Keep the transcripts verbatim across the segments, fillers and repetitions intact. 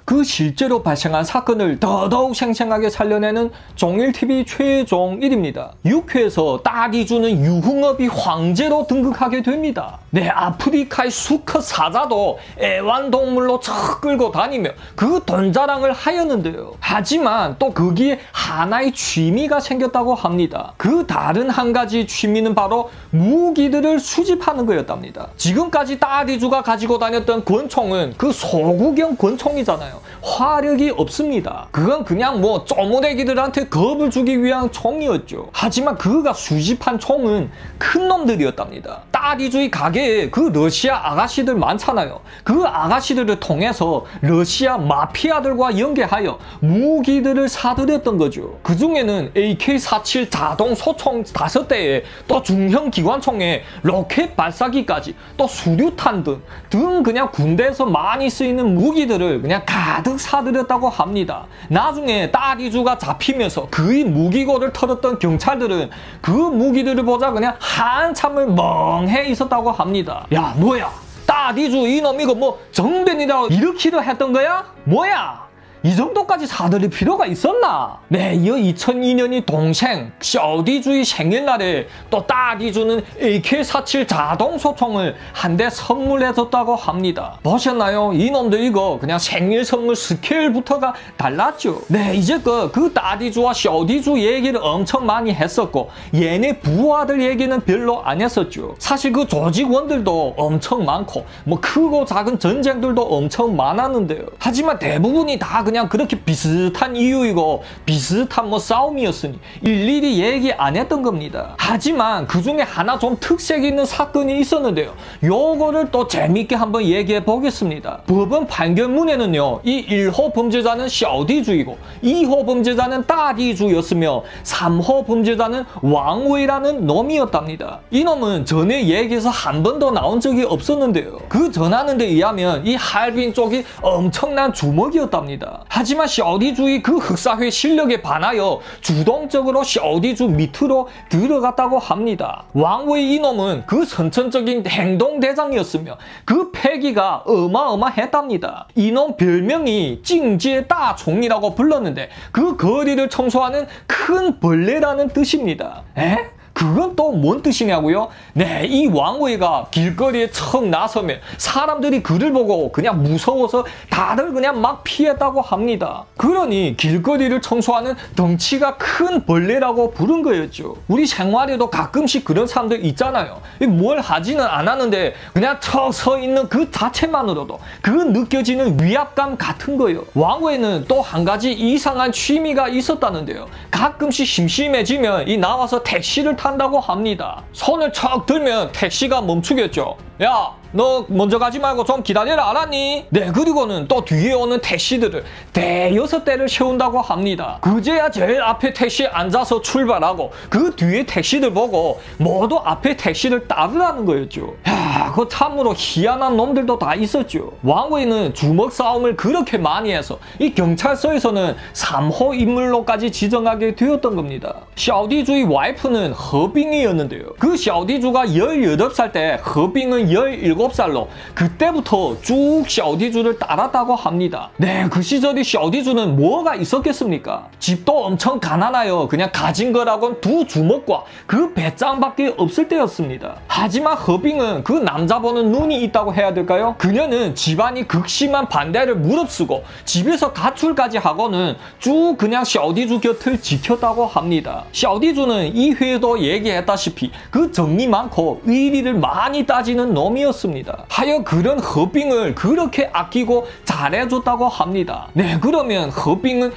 그 실제로 발생한 사건을 더더욱 생생하게 살려내는 종일티비 최종일입니다. 육 회에서 따디주는 유흥업이 황제로 등극하게 됩니다. 네, 아프리카의 수컷 사자도 애완동물로 척 끌고 다니며 그 돈자랑을 하였는데요. 하지만 또 거기에 하나의 취미가 생겼다고 합니다. 그 다른 한 가지 취미는 바로 무기들을 수집하는 거였답니다. 지금까지 따디주가 가지고 다녔던 권총은 그 소구경 권총이잖아요. 화력이 없습니다. 그건 그냥 뭐 쪼무레기들한테 겁을 주기 위한 총이었죠. 하지만 그가 수집한 총은 큰 놈들이었답니다. 따디주의 가게에 그 러시아 아가씨들 많잖아요. 그 아가씨들을 통해서 러시아 마피아들과 연계하여 무기들을 사들였던 거죠. 그 중에는 에이케이 사십칠 자동 소총 다섯 대에 또 중형 기관총에 로켓 발사기까지 또 수류탄 등, 등 그냥 군대에서 많이 쓰이는 무기들을 그냥 가득 사들였다고 합니다. 나중에 따디주가 잡히면서 그의 무기고를 털었던 경찰들은 그 무기들을 보자 그냥 한참을 멍해 있었다고 합니다. 야, 뭐야? 따디주 이놈 이거 뭐 정변이라고 일으키려 했던 거야? 뭐야? 이 정도까지 사들일 필요가 있었나? 네, 이어 이천이 년이 동생 샤오디주의 생일날에 또 따디주는 에이케이 사십칠 자동 소총을 한 대 선물해줬다고 합니다. 보셨나요? 이놈들 이거 그냥 생일 선물 스케일부터가 달랐죠. 네, 이제껏 그 따디주와 샤오디주 얘기를 엄청 많이 했었고 얘네 부하들 얘기는 별로 안 했었죠. 사실 그 조직원들도 엄청 많고 뭐 크고 작은 전쟁들도 엄청 많았는데요. 하지만 대부분이 다 그냥 그렇게 비슷한 이유이고 비슷한 뭐 싸움이었으니 일일이 얘기 안 했던 겁니다. 하지만 그 중에 하나 좀 특색 있는 사건이 있었는데요. 요거를 또 재밌게 한번 얘기해 보겠습니다. 법원 판결문에는요, 이 일 호 범죄자는 샤오디주이고 이 호 범죄자는 따디주였으며 삼 호 범죄자는 왕웨이라는 놈이었답니다. 이놈은 전에 얘기해서 한 번도 나온 적이 없었는데요. 그 전하는 데 의하면 이 할빈 쪽이 엄청난 주먹이었답니다. 하지만 샤오디주의 그 흑사회 실력에 반하여 주동적으로 샤오디주 밑으로 들어갔다고 합니다. 왕웨이 이놈은 그 선천적인 행동대장이었으며 그 패기가 어마어마했답니다. 이놈 별명이 찡지의 따총이라고 불렀는데 그 거리를 청소하는 큰 벌레라는 뜻입니다. 에? 그건 또 뭔 뜻이냐고요? 네, 이 왕웨이가 길거리에 척 나서면 사람들이 그를 보고 그냥 무서워서 다들 그냥 막 피했다고 합니다. 그러니 길거리를 청소하는 덩치가 큰 벌레라고 부른 거였죠. 우리 생활에도 가끔씩 그런 사람들 있잖아요. 뭘 하지는 않았는데 그냥 척 서 있는 그 자체만으로도 그 느껴지는 위압감 같은 거예요. 왕웨이는 또 한 가지 이상한 취미가 있었다는데요. 가끔씩 심심해지면 이 나와서 택시를 탄다고 합니다. 손을 척 들면 택시가 멈추겠죠. 야, 너 먼저 가지 말고 좀 기다려라, 알았니? 네, 그리고는 또 뒤에 오는 택시들을 대여섯 대를 세운다고 합니다. 그제야 제일 앞에 택시에 앉아서 출발하고 그 뒤에 택시들 보고 모두 앞에 택시를 따르라는 거였죠. 야, 그 참으로 희한한 놈들도 다 있었죠. 왕웨이는 주먹 싸움을 그렇게 많이 해서 이 경찰서에서는 삼 호 인물로까지 지정하게 되었던 겁니다. 샤오디주의 와이프는 허빙이었는데요. 그 샤오디주가 열여덟 살 때 허빙은 열일곱 살로 그때부터 쭉 샤오디주를 따랐다고 합니다. 네, 그 시절이 샤오디주는 뭐가 있었겠습니까? 집도 엄청 가난하여 그냥 가진 거라곤 두 주먹과 그 배짱밖에 없을 때였습니다. 하지만 허빙은 그 남자 보는 눈이 있다고 해야 될까요? 그녀는 집안이 극심한 반대를 무릅쓰고 집에서 가출까지 하고는 쭉 그냥 샤오디주 곁을 지켰다고 합니다. 샤오디주는 이 회에도 얘기했다시피 그 정이 많고 의리를 많이 따지는 놈이었습니다. 하여 그런 허빙을 그렇게 아끼고 잘해줬다고 합니다. 네, 그러면 허빙은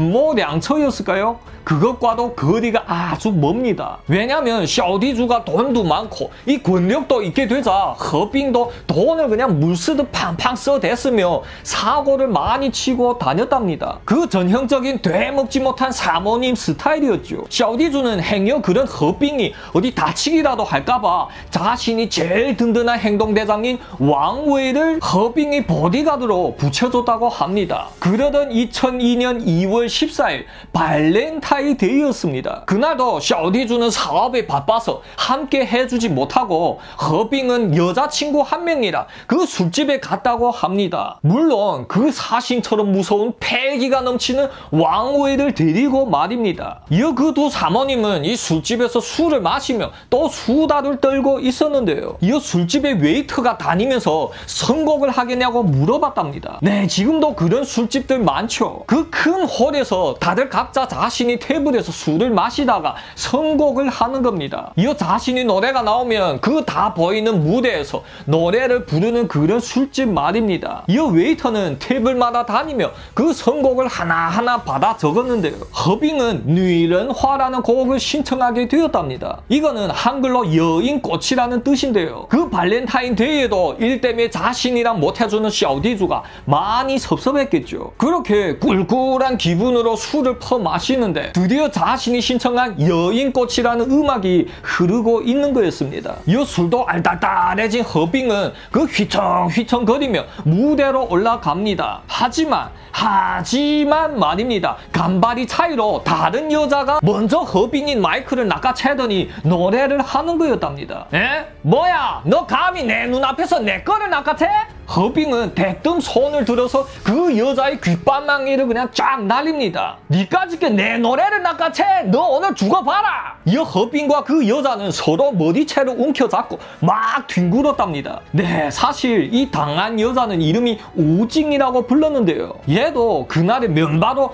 현모량처였을까요? 그것과도 거리가 아주 멉니다. 왜냐면 샤오디주가 돈도 많고 이 권력도 있게 되자 허빙도 돈을 그냥 물쓰듯 팡팡 써댔으며 사고를 많이 치고 다녔답니다. 그 전형적인 되먹지 못한 사모님 스타일이었죠. 샤오디주는 행여 그런 허빙이 어디 다치기라도 할까봐 자신이 제일 든든한 행동대 행동대장인 왕웨이를 허빙이 보디가드로 붙여줬다고 합니다. 그러던 이천이 년 이월 십사일 발렌타인데이였습니다. 그날도 샤오디주는 사업에 바빠서 함께 해주지 못하고 허빙은 여자친구 한 명이라 그 술집에 갔다고 합니다. 물론 그 사신처럼 무서운 패기가 넘치는 왕웨이를 데리고 말입니다. 이어 그 두 사모님은 이 술집에서 술을 마시며 또 수다를 떨고 있었는데요. 이어 술집에 웨이터가 다니면서 선곡을 하겠냐고 물어봤답니다. 네, 지금도 그런 술집들 많죠. 그 큰 홀에서 다들 각자 자신이 테이블에서 술을 마시다가 선곡을 하는 겁니다. 이어 자신이 노래가 나오면 그 다 보이는 무대에서 노래를 부르는 그런 술집 말입니다. 이어 웨이터는 테이블마다 다니며 그 선곡을 하나하나 받아 적었는데요. 허빙은 뉘런화라는 곡을 신청하게 되었답니다. 이거는 한글로 여인꽃이라는 뜻인데요. 그 발렌타인데이에도 일 때문에 자신이랑 못해주는 샤오디주가 많이 섭섭했겠죠. 그렇게 꿀꿀한 기분으로 술을 퍼마시는데 드디어 자신이 신청한 여인꽃이라는 음악이 흐르고 있는 거였습니다. 이 술도 알딸딸해진 허빙은 그 휘청휘청거리며 무대로 올라갑니다. 하지만 하지만 말입니다. 간발이 차이로 다른 여자가 먼저 허빙이 마이크를 낚아채더니 노래를 하는 거였답니다. 에? 뭐야? 너 감히 내 눈앞에서 내 거를 낚아채? 허빙은 대뜸 손을 들어서 그 여자의 귓바망이를 그냥 쫙 날립니다. 니까짓게 내 노래를 낚아채? 너 오늘 죽어봐라! 이 허빙과 그 여자는 서로 머리채를 움켜잡고 막 뒹굴었답니다. 네, 사실 이 당한 여자는 이름이 오징이라고 불렀는데요. 얘도 그날의 면바로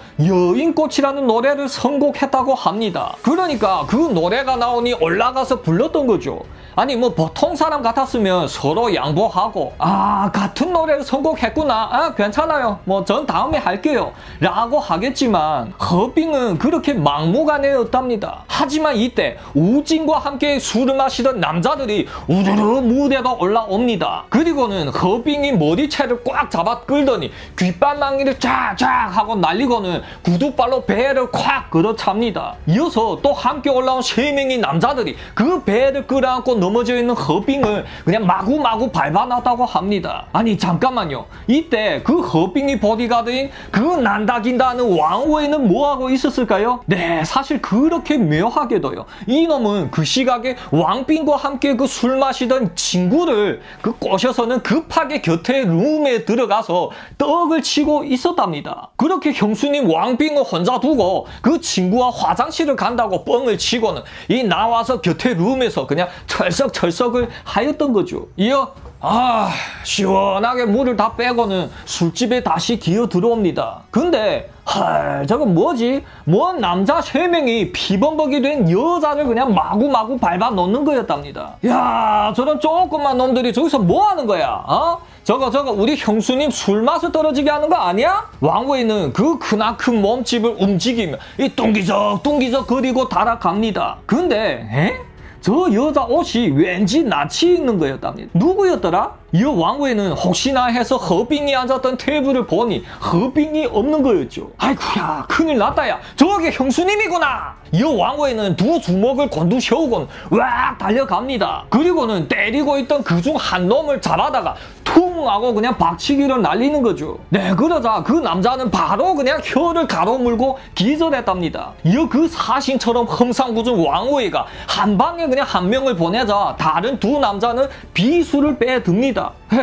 여인꽃이라는 노래를 선곡했다고 합니다. 그러니까 그 노래가 나오니 올라가서 불렀던 거죠. 아니 뭐 보통 사람 같았으면 서로 양보하고 아 같은 노래를 선곡했구나, 아 괜찮아요, 뭐 전 다음에 할게요 라고 하겠지만 허빙은 그렇게 막무가내였답니다. 하지만 이때 우진과 함께 술을 마시던 남자들이 우르르 무대로 올라옵니다. 그리고는 허빙이 머리채를 꽉 잡아 끌더니 귓바망이를 쫙쫙 하고 날리고는 구두발로 배를 콱 걷어찹니다. 이어서 또 함께 올라온 세 명의 남자들이 그 배를 끌어안고 넘어져 있는 허빙을 그냥 마구마구 밟아놨다고 합니다. 아니 잠깐만요. 이때 그 허빙이 보디가드인 그 난다긴다는 왕웨이는 뭐하고 있었을까요? 네, 사실 그렇게 묘하게도요. 이놈은 그 시각에 왕빙과 함께 그 술 마시던 친구를 그 꼬셔서는 급하게 곁에 룸에 들어가서 떡을 치고 있었답니다. 그렇게 형수님 왕빙을 혼자 두고 그 친구와 화장실을 간다고 뻥을 치고는 이 나와서 곁에 룸에서 그냥 철썩철썩을 하였던 거죠. 이어 아 시원하게 물을 다 빼고는 술집에 다시 기어 들어옵니다. 근데 헐 저건 뭐지? 뭔 남자 세 명이 피범벅이 된 여자를 그냥 마구마구 밟아 놓는 거였답니다. 야 저런 조그만 놈들이 저기서 뭐 하는 거야? 어? 저거 저거 우리 형수님 술 맛을 떨어지게 하는 거 아니야? 왕웨이는 그 크나큰 몸집을 움직이며 이 뚱기적 뚱기적 거리고 달아갑니다. 근데 에? 저 여자 옷이 왠지 낯이 있는 거였답니다. 누구였더라? 이 왕웨이는 혹시나 해서 허빙이 앉았던 테이블을 보니 허빙이 없는 거였죠. 아이쿠야 큰일 났다 야 저게 형수님이구나. 이 왕웨이는 두 주먹을 곤두세우고는 왁 달려갑니다. 그리고는 때리고 있던 그중 한 놈을 잡아다가 퉁 하고 그냥 박치기를 날리는 거죠. 네, 그러자 그 남자는 바로 그냥 혀를 가로물고 기절했답니다. 이어 그 사신처럼 험상궂은 왕웨이가 한 방에 그냥 한 명을 보내자 다른 두 남자는 비수를 빼듭니다. 에휴,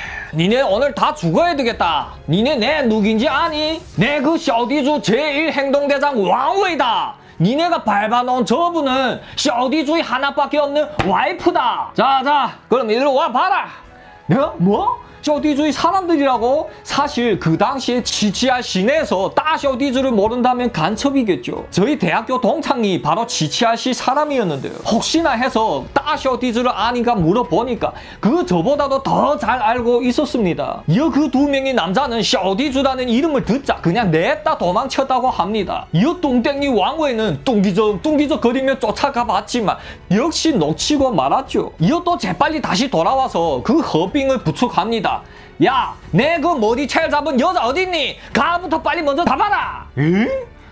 니네 오늘 다 죽어야 되겠다. 니네 내 누군지 아니? 내 그 샤오디주 제일 행동대장 왕웨이다. 니네가 밟아놓은 저분은 샤오디주의 하나밖에 없는 와이프다. 자자 그럼 일로 와봐라. 뭐? 뭐? 샤오디주의 사람들이라고? 사실 그 당시에 지치아 시내에서 따샤오디주를 모른다면 간첩이겠죠. 저희 대학교 동창이 바로 지치아시 사람이었는데요. 혹시나 해서 따샤오디주를 아닌가 물어보니까 그 저보다도 더 잘 알고 있었습니다. 이어 그 두 명의 남자는 샤오디주라는 이름을 듣자 그냥 냈다 도망쳤다고 합니다. 이어 뚱땡이 왕웨이는 뚱기적 뚱기적 거리며 쫓아가 봤지만 역시 놓치고 말았죠. 이어 또 재빨리 다시 돌아와서 그 허빙을 부축합니다. 야, 내 그 머리채를 잡은 여자 어딨니? 가부터 빨리 먼저 잡아라. 에?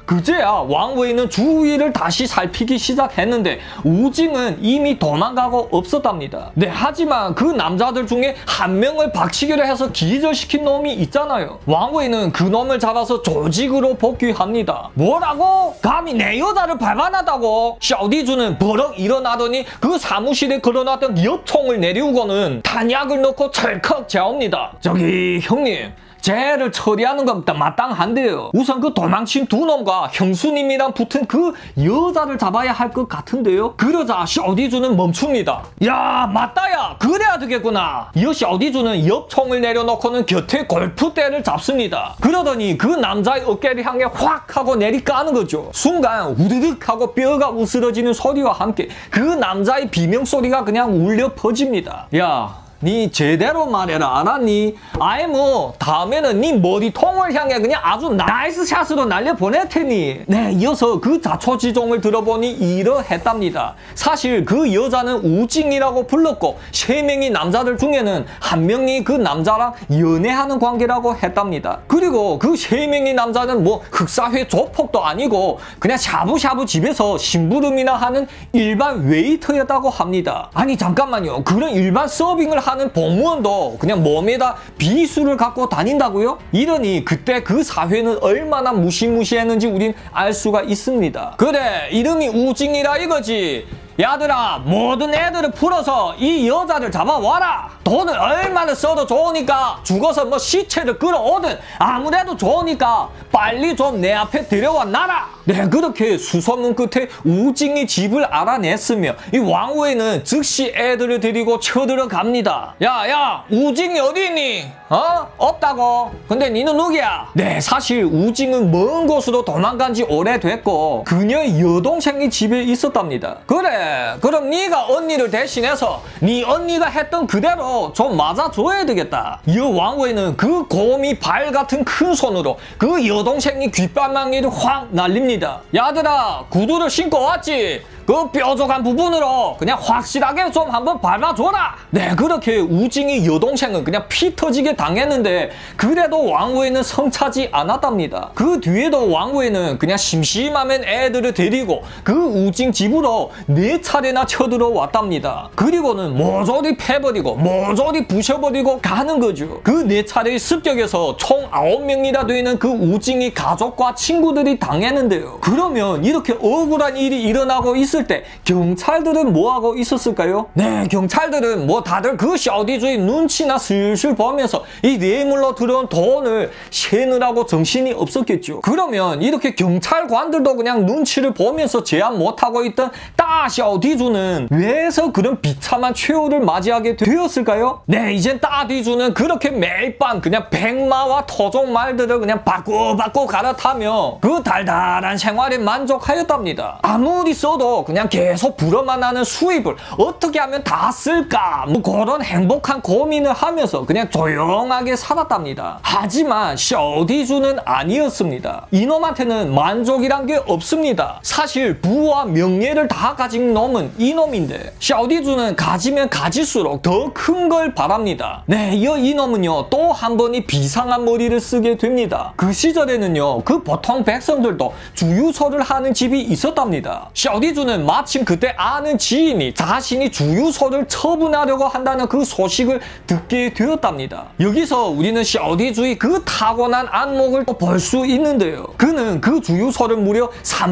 그제야 왕웨이는 주위를 다시 살피기 시작했는데 우징은 이미 도망가고 없었답니다. 네, 하지만 그 남자들 중에 한 명을 박치기로 해서 기절시킨 놈이 있잖아요. 왕웨이는 그 놈을 잡아서 조직으로 복귀합니다. 뭐라고? 감히 내 여자를 발간하다고? 샤오디주는 버럭 일어나더니 그 사무실에 걸어놨던 엽총을 내리우고는 탄약을 넣고 철컥 재옵니다. 저기 형님, 쟤를 처리하는 건 마땅한데요. 우선 그 도망친 두 놈과 형수님이랑 붙은 그 여자를 잡아야 할 것 같은데요. 그러자 샤오디주는 멈춥니다. 야, 맞다야, 그래야 되겠구나. 이어 샤오디주는 엽총을 내려놓고는 곁에 골프대를 잡습니다. 그러더니 그 남자의 어깨를 향해 확 하고 내리까는 거죠. 순간 우드득 하고 뼈가 으스러지는 소리와 함께 그 남자의 비명소리가 그냥 울려 퍼집니다. 야, 니 제대로 말해라, 알았니? 아예 뭐 다음에는 니 머리통을 향해 그냥 아주 나이스 샷으로 날려보낼 테니. 네, 이어서 그 자초지종을 들어보니 이러했답니다. 사실 그 여자는 우징이라고 불렀고 세 명의 남자들 중에는 한 명이 그 남자랑 연애하는 관계라고 했답니다. 그리고 그 세 명의 남자는 뭐 흑사회 조폭도 아니고 그냥 샤브샤브 집에서 심부름이나 하는 일반 웨이터였다고 합니다. 아니 잠깐만요, 그런 일반 서빙을 하는 하는 공무원도 그냥 몸에다 비수를 갖고 다닌다고요? 이러니 그때 그 사회는 얼마나 무시무시했는지 우린 알 수가 있습니다. 그래, 이름이 우징이라 이거지. 야들아, 모든 애들을 풀어서 이 여자를 잡아와라. 돈을 얼마나 써도 좋으니까 죽어서 뭐 시체를 끌어오든 아무래도 좋으니까 빨리 좀 내 앞에 들여와 놔라. 네, 그렇게 수소문 끝에 우징이 집을 알아냈으며 이 왕후에는 즉시 애들을 데리고 쳐들어갑니다. 야야, 우징이 어디 있니? 어? 없다고? 근데 니는 누구야? 네, 사실 우징은 먼 곳으로 도망간 지 오래됐고 그녀의 여동생이 집에 있었답니다. 그래, 그럼 네가 언니를 대신해서 네 언니가 했던 그대로 좀 맞아줘야 되겠다. 이 왕후에는 그 곰이 발 같은 큰 손으로 그 여동생이 귓바망이를 확 날립니다. 야들아, 구두를 신고 왔지? 그 뾰족한 부분으로 그냥 확실하게 좀 한번 밟아줘라. 네, 그렇게 우징이 여동생은 그냥 피 터지게 당했는데 그래도 왕후에는 성차지 않았답니다. 그 뒤에도 왕후에는 그냥 심심하면 애들을 데리고 그 우징 집으로 네 차례나 쳐들어왔답니다. 그리고는 모조리 패버리고 모조리 부셔버리고 가는 거죠. 그 네 차례의 습격에서 총 아홉 명이나 되는 그 우징이 가족과 친구들이 당했는데요. 그러면 이렇게 억울한 일이 일어나고 있 있을 때 경찰들은 뭐하고 있었을까요? 네, 경찰들은 뭐 다들 그 샤오디주의 눈치나 슬슬 보면서 이 뇌물로 들어온 돈을 세느라고 정신이 없었겠죠. 그러면 이렇게 경찰관들도 그냥 눈치를 보면서 제한 못하고 있던 따 샤오디주는 왜서 그런 비참한 최후를 맞이하게 되었을까요? 네, 이젠 따디주는 그렇게 매일 밤 그냥 백마와 토종 말들을 그냥 바꾸바꾸 갈아타며 그 달달한 생활에 만족하였답니다. 아무리 써도 그냥 계속 불어만 하는 수입을 어떻게 하면 다 쓸까, 뭐 그런 행복한 고민을 하면서 그냥 조용하게 살았답니다. 하지만 샤오디주는 아니었습니다. 이놈한테는 만족이란 게 없습니다. 사실 부와 명예를 다 가진 놈은 이놈인데 샤오디주는 가지면 가질수록 더 큰 걸 바랍니다. 네, 이어 이놈은요 또 한 번이 비상한 머리를 쓰게 됩니다. 그 시절에는요 그 보통 백성들도 주유소를 하는 집이 있었답니다. 샤오디주는 마침 그때 아는 지인이 자신이 주유소를 처분하려고 한다는 그 소식을 듣게 되었답니다. 여기서 우리는 샤오디주의 그 타고난 안목을 또 볼 수 있는데요. 그는 그 주유소를 무려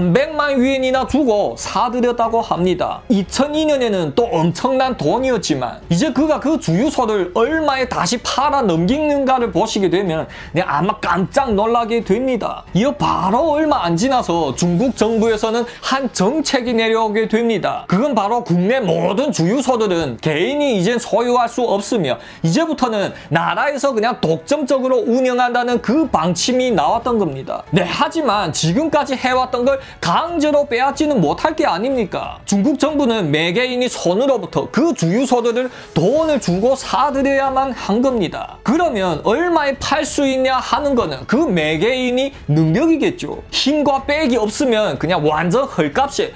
삼백만 위엔이나 주고 사들였다고 합니다. 이천이 년에는 또 엄청난 돈이었지만 이제 그가 그 주유소를 얼마에 다시 팔아 넘기는가를 보시게 되면 아마 깜짝 놀라게 됩니다. 이어 바로 얼마 안 지나서 중국 정부에서는 한 정책이 내려오게 됩니다. 그건 바로 국내 모든 주유소들은 개인이 이젠 소유할 수 없으며 이제부터는 나라에서 그냥 독점적으로 운영한다는 그 방침이 나왔던 겁니다. 네, 하지만 지금까지 해왔던 걸 강제로 빼앗지는 못할 게 아닙니까? 중국 정부는 매개인이 손으로부터 그 주유소들을 돈을 주고 사들여야만 한 겁니다. 그러면 얼마에 팔 수 있냐 하는 거는 그 매개인이 능력이겠죠. 힘과 빽이 없으면 그냥 완전 헐값에 그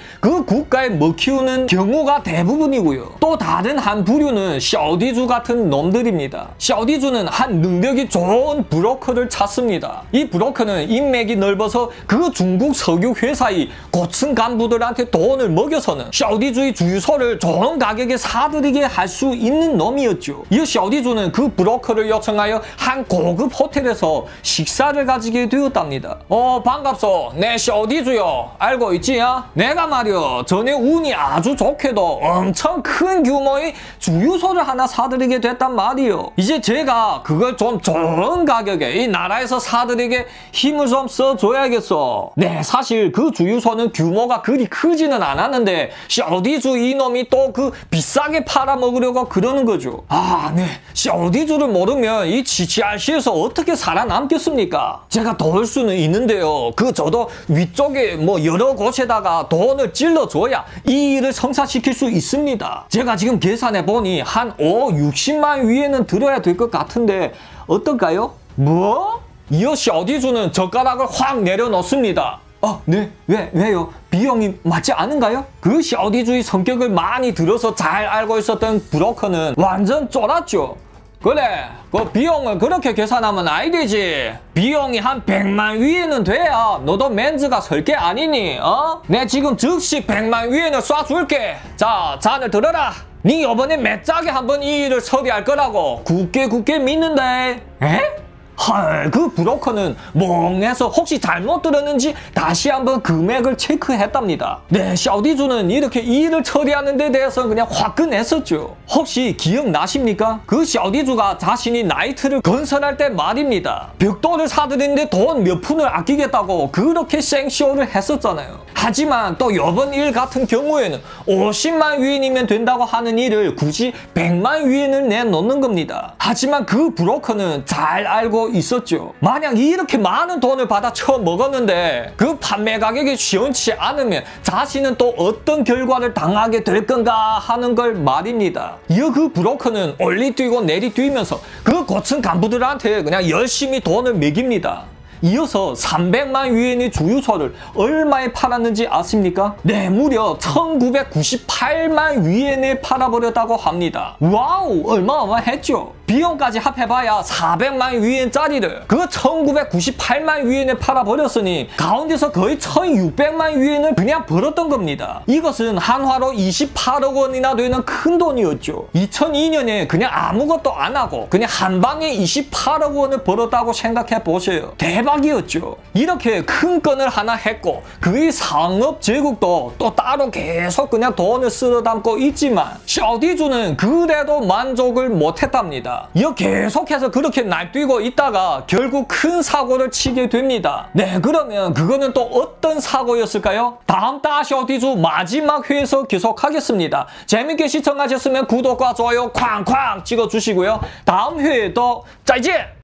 그 국가에 먹히는 경우가 대부분이고요. 또 다른 한 부류는 샤오디주 같은 놈들입니다. 샤오디주는 한 능력이 좋은 브로커를 찾습니다. 이 브로커는 인맥이 넓어서 그 중국 석유 회사의 고층 간부들한테 돈을 먹여서는 샤오디주의 주유소를 좋은 가격에 사들이게 할 수 있는 놈이었죠. 이 샤오디주는 그 브로커를 요청하여 한 고급 호텔에서 식사를 가지게 되었답니다. 어 반갑소. 내 샤오디주요. 알고 있지? 야? 내가 말이여 전에 운이 아주 좋게도 엄청 큰 규모의 주유소를 하나 사들이게 됐단 말이요. 이제 제가 그걸 좀 좋은 가격에 이 나라에서 사들이게 힘을 좀 써줘야겠어. 네, 사실 그 주유소는 규모가 그리 크지는 않았는데 샤오디주 이놈이 또 그 비싸게 팔아먹으려고 그러는 거죠. 아, 네. 샤오디주를 모르면 이 지치알씨에서 어떻게 살아남겠습니까? 제가 도울 수는 있는데요. 그 저도 위쪽에 뭐 여러 곳에다가 돈을 찔러줘야 이 일을 성사시킬 수 있습니다. 제가 지금 계산해 보니 한 오, 육십만 위에는 들어야 될 것 같은데 어떨까요? 뭐? 이어 샤오디주는 젓가락을 확 내려놓습니다. 아, 네. 왜, 왜요? 비용이 맞지 않은가요? 그 샤오디주의 성격을 많이 들어서 잘 알고 있었던 브로커는 완전 쫄았죠. 그래, 그 비용을 그렇게 계산하면 아이 되지. 비용이 한 백만 위에는 돼야 너도 멘즈가 설 게 아니니, 어? 내 지금 즉시 백만 위에는 쏴줄게. 자, 잔을 들어라. 니 이번에 매짜게 한번 이 일을 처리할 거라고 굳게 굳게 믿는데. 에? 헐, 그 브로커는 멍해서 혹시 잘못 들었는지 다시 한번 금액을 체크했답니다. 네, 샤오디주는 이렇게 이 일을 처리하는 데 대해서 그냥 화끈했었죠. 혹시 기억나십니까? 그 샤오디주가 자신이 나이트를 건설할 때 말입니다. 벽돌을 사들이는데 돈 몇 푼을 아끼겠다고 그렇게 생쇼를 했었잖아요. 하지만 또 이번 일 같은 경우에는 오십만 위엔이면 된다고 하는 일을 굳이 백만 위엔을 내놓는 겁니다. 하지만 그 브로커는 잘 알고 있었죠. 만약 이렇게 많은 돈을 받아 처음 먹었는데 그 판매 가격이 시원치 않으면 자신은 또 어떤 결과를 당하게 될 건가 하는 걸 말입니다. 이어 그 브로커는 올리뛰고 내리뛰면서 그 고층 간부들한테 그냥 열심히 돈을 매깁니다. 이어서 삼백만 위엔의 주유소를 얼마에 팔았는지 아십니까? 네, 무려 천구백구십팔만 위엔에 팔아버렸다고 합니다. 와우, 얼마어마했죠? 비용까지 합해봐야 사백만 위엔짜리를 그 천구백구십팔만 위엔에 팔아버렸으니 가운데서 거의 천육백만 위엔을 그냥 벌었던 겁니다. 이것은 한화로 이십팔억 원이나 되는 큰 돈이었죠. 이천이 년에 그냥 아무것도 안 하고 그냥 한 방에 이십팔억 원을 벌었다고 생각해 보세요. 대박이었죠. 이렇게 큰 건을 하나 했고 그의 상업 제국도 또 따로 계속 그냥 돈을 쓸어 담고 있지만 샤오디주는 그래도 만족을 못했답니다. 이어 계속해서 그렇게 날뛰고 있다가 결국 큰 사고를 치게 됩니다. 네, 그러면 그거는 또 어떤 사고였을까요? 다음 따쇼디주 마지막 회에서 계속하겠습니다. 재밌게 시청하셨으면 구독과 좋아요 쾅쾅 찍어주시고요. 다음 회에도 짜이지!